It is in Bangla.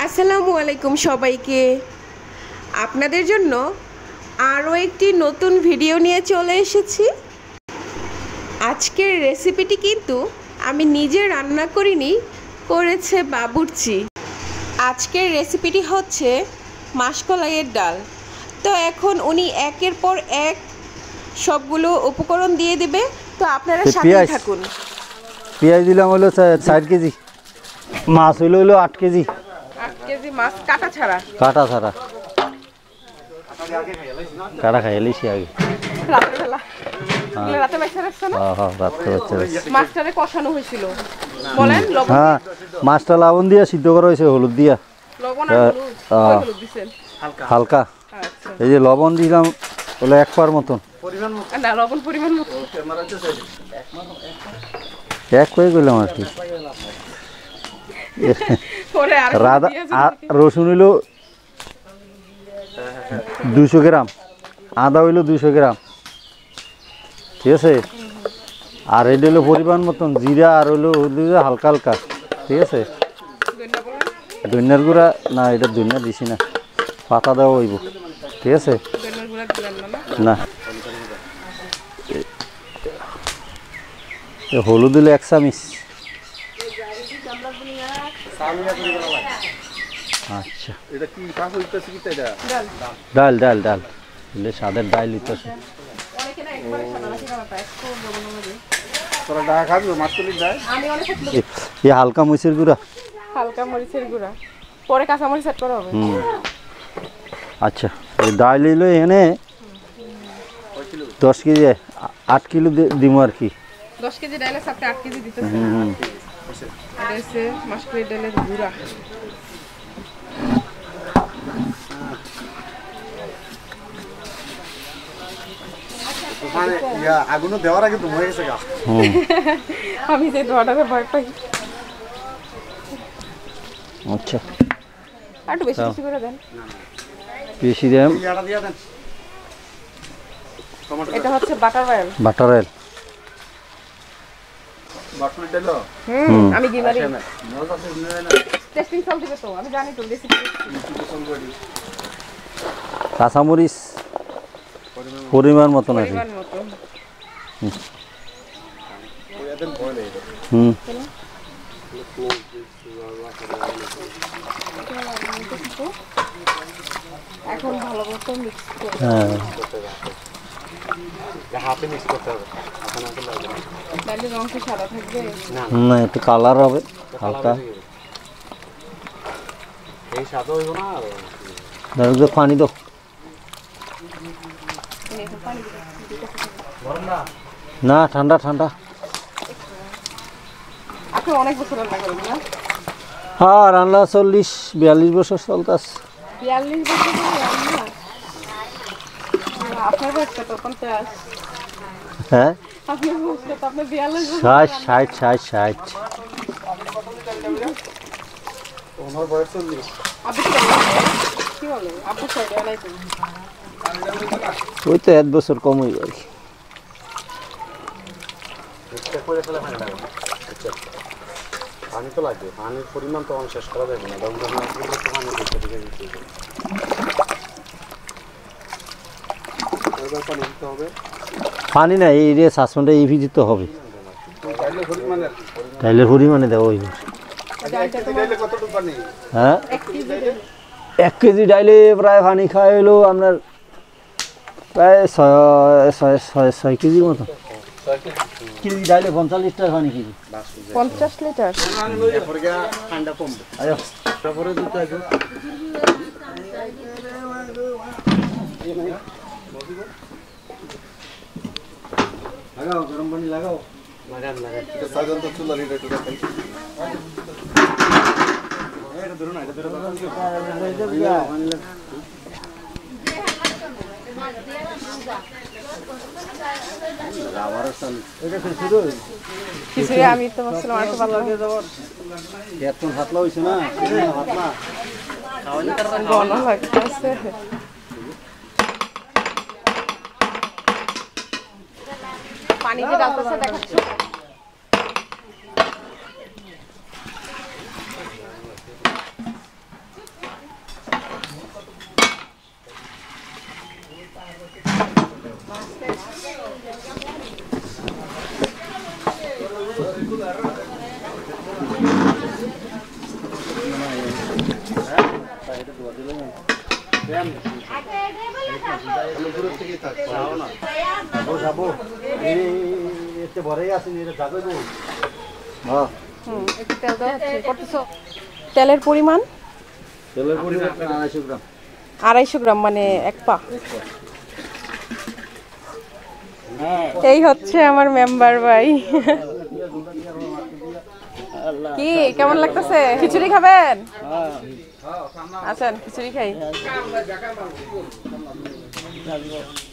আসসালামু আলাইকুম সবাইকে। আপনাদের জন্য আরও একটি নতুন ভিডিও নিয়ে চলে এসেছি। আজকের রেসিপিটি কিন্তু আমি নিজে রান্না করিনি, করেছে বাবুর্চি। আজকের রেসিপিটি হচ্ছে মাসকলাইয়ের ডাল। তো এখন উনি একের পর এক সবগুলো উপকরণ দিয়ে দিবে, তো আপনারা সাথেই থাকুন। পেঁয়াজ দিলাম হলো 4 কেজি, মাছ হলো 8 কেজি। 8 কেজি মাছ কাটা ছাড়া? কাটা ছাড়া। কাটা খাইলেছি আগে রাতেবেলা। রাতে বাইসা রাখছো না? হ্যাঁ রাতে বাইসা রাখছি। মাছটারে কষানো হয়েছিল বলেন? লবণ? হ্যাঁ, মাছটা লবণ দিয়া সিদ্ধ করা হয়েছে, হলুদ দিয়া। লবণ আর হলুদ দিবেন হালকা। আচ্ছা, এই যে লবণ দিলাম হলো 1 পার মতন। পরিমাণ মতো না, লবণ পরিমাণ মতো। এক হয়ে গেলাম আর কি। পরে আর রাধা রসুন হইলো 200 গ্রাম, আদা হইলো 200 গ্রাম, ঠিক আছে। আর এটা হলো পরিমাণ মতন জিরা, আর হইলো হালকা হালকা, ঠিক আছে। ধনিয়ার গুঁড়া না, এটা ধনিয়া দিছি না, পাতা দেওয়া হইব, ঠিক আছে। না, হলুদ হইলো 1 চামচ। আচ্ছা, এটা কি কাজ হইতাছে কি এটা? ডাল ডাল ডাল এলে সাদের ডাল হইতাছে। অনেকে না একবারে সাদা রাখি খাওয়াটা একটু লবণ লাগে। তোরা ডাল খাবি মাছলি ডাল? আমি অনেক এই হালকা মরিচের গুঁড়া, হালকা মরিচের গুঁড়া, পরে কাঁচা মরিচ অ্যাড করা হবে। আচ্ছা, এই ডাল হইলো এখানে 10 কেজি, 8 কিলো দিমু আর কি। 10 কেজি ডালে সাথে 8 কেজি দিতেছে। এটা হচ্ছে মাসকলাইয়ের ডালের গুঁড়া। মানে ইয়া আগুন দেওয়ার আগে তো হয়ে গেছে গা। আমি যে ধোয়াটাকে ভয় পাই। আচ্ছা, একটু বেশি বেশি করে দেন। বেশি দেন। ইয়াটা দিয়া দেন। এটা হচ্ছে বাটার অয়েল। Butter oil. বাটুল ডাল? আমি গিমারি। টেস্টিং সল্ট দিবে তো, আমি জানি তো রেসিপি। কাঁচামরিচ পরিমাণ মতন আছে। পরিমাণ মতো। ওয়া দেন বলে এটা। এখন ভালো মতো মিক্স করে। হ্যাঁ, হাতে মিক্স করতে হবে। এখন আসলে লাগবে ডালের রং কি সাদা থাকবে? না একটু কালার হবে হালকা। এই স্বাদ হইব না আর ধরো পানি দাও। না ঠান্ডা ঠান্ডা। আপনি অনেক বছর রান্না করেন না? হ্যাঁ, রান্না 40-42 বছর চলতেছে। 42 বছর ধরে রান্না? আপনার বয়সটা তো 50। হ্যাঁ, আপনার বয়সটা তো আপনার 42 বছর। 60। ওনার বয়স 40। আপনি কি বলে? আপনি সাইডে নাই তো? ওই তো 1 বছর কম হয়ে যায়। পানি তো লাগবে, পানির পরিমাণ তো শেষ করা যাবে না। পানি না, এই রে শাসনটা এই ভিজিতে হবে। ডাইলের পরিমাণে দেওয়া হইব। হ্যাঁ, 1 কেজি ডাইলে প্রায় পানি খাওয়া হইলো আপনার প্রায় 6 কেজি মতো। কেজি ডাইলে 45 লিটার পানি কেজি। 50 লিটার। ঠান্ডা কমবে। আয়ো তারপরে দিতে হবে। লাগাও, গরম পানি লাগাও। লাগান। এটা সাধারণ তো চুলা রেডি করে দেন। এটা ধরুন, এটা ধরুন। কিছু আমি তো বলছিলাম আর ভালো লাগে। এখন হাতলা হইছে না, হাতলা গন্ধ লাগতেছে। পানি দিয়ে ডালতেছে দেখাচ্ছি। যাবো এতে ভরেই আসেনি এটা যাবে তো একটু তেল দেওয়া হচ্ছে করতেছো তেলের পরিমাণ তেলের পরিমাণ 250 গ্রাম 250 গ্রাম মানে 1 পা এই হচ্ছে আমার মেম্বার ভাই কি কেমন লাগতেছে খিচুড়ি খাবেন আসেন খিচুড়ি খাই